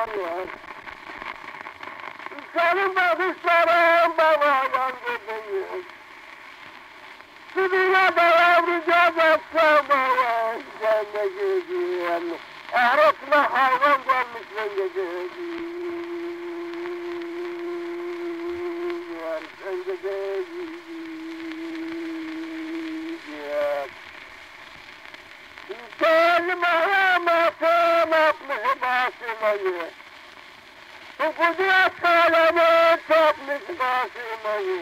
var. Senin bakışların bana yankıdayım. Sürüye dayanacağız akşamaya. Sen de gözüm. Arasına hayvan gelmiş ben de gözüm. Sen de gözüm. Kelime atmış başımayı. Bu kudret kalemi çökmüş başımayı.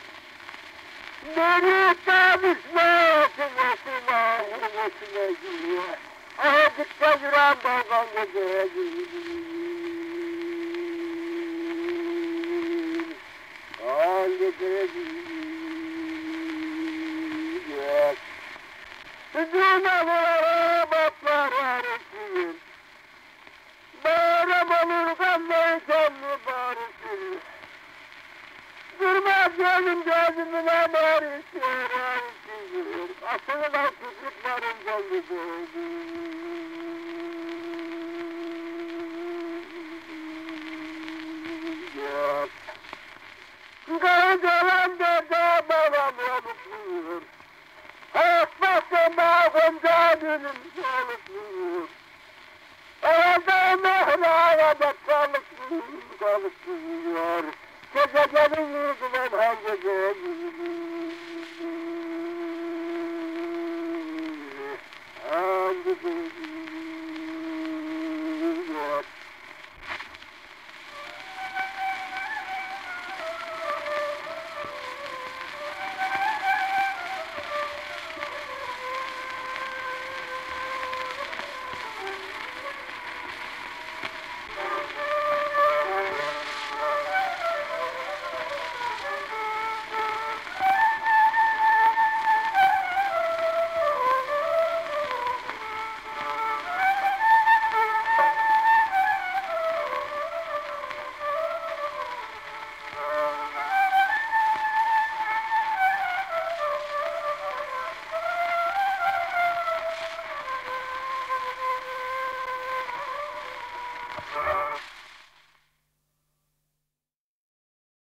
Beni tabişmesin başıma, başıma gidiyor. Azıcık da yüreğim balkan gece Düğmeleri batlar arışır. Bayram olur kanlıyken mi barışır? Durmaz gözümüne barışır, arışır. Asıldan küçüklerin canlıdır. Gönderim de babam yanıtıyor. Hasbasıma gönderim çalışıyor. Evde mehraya da çalışıyor. Geceleri yürüdüm hangi gece.